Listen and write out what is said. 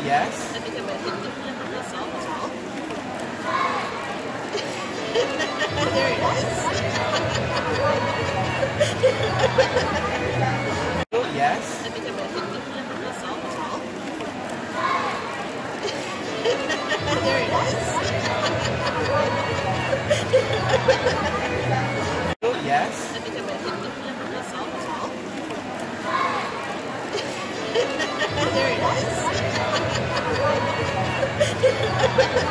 Yes. I think I'm a hidden implant for myself as well. There it is. Yes. I think I'm a hidden implant for myself as well. There it is. Yes. I think I'm a hidden implant for myself as well. There it is.